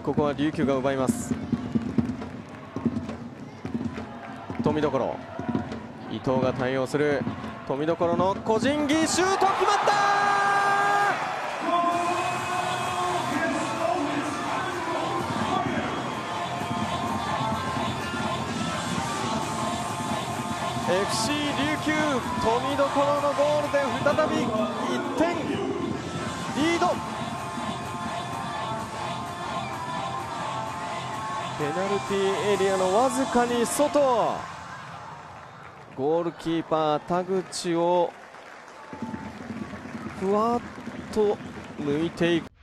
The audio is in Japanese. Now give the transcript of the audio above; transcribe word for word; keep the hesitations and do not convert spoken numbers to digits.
ここは琉球が奪います。富所、伊藤が対応する。富所の個人技シュート決まった。 エフシー 琉球、富所のゴールで再びいってんリード。ペナルティーエリアのわずかに外、ゴールキーパー田口をふわっと抜いていく。